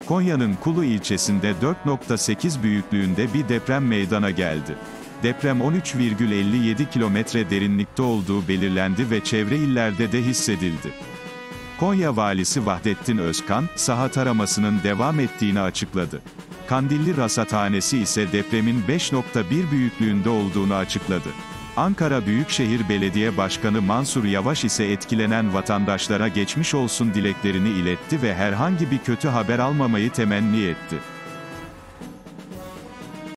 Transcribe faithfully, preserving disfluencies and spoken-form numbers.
Konya'nın Kulu ilçesinde dört nokta sekiz büyüklüğünde bir deprem meydana geldi. Deprem on üç virgül elli yedi kilometre derinlikte olduğu belirlendi ve çevre illerde de hissedildi. Konya Valisi Vahdettin Özkan, saha taramasının devam ettiğini açıkladı. Kandilli Rasathanesi ise depremin beş nokta bir büyüklüğünde olduğunu açıkladı. Ankara Büyükşehir Belediye Başkanı Mansur Yavaş ise etkilenen vatandaşlara geçmiş olsun dileklerini iletti ve herhangi bir kötü haber almamayı temenni etti.